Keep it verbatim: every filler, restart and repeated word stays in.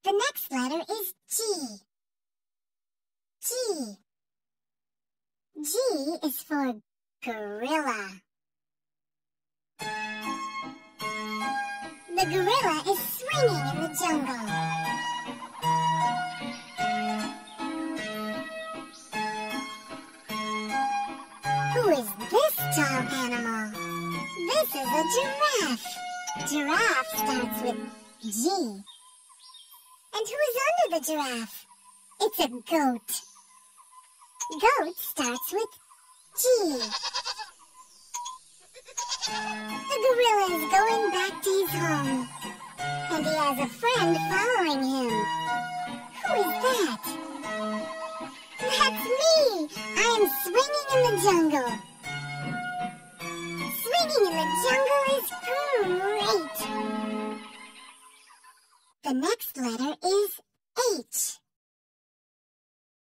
The next letter is G. G. G is for gorilla. The gorilla is swinging in the jungle. Who is this tall animal? This is a giraffe. Giraffe starts with G. And who is under the giraffe? It's a goat. Goat starts with G. The gorilla is going back to his home. And he has a friend following him. Who is that? That's me! I am swinging in the jungle. Swinging in the jungle is great. The next letter